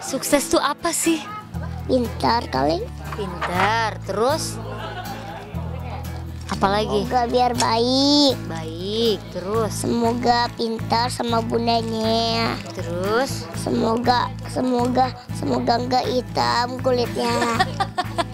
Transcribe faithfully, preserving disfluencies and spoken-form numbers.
Sukses tuh apa sih? Pintar kali. Pintar, terus? Apalagi? Semoga biar baik. Baik, terus? Semoga pintar sama bundanya. Terus? Semoga, semoga, semoga nggak hitam kulitnya.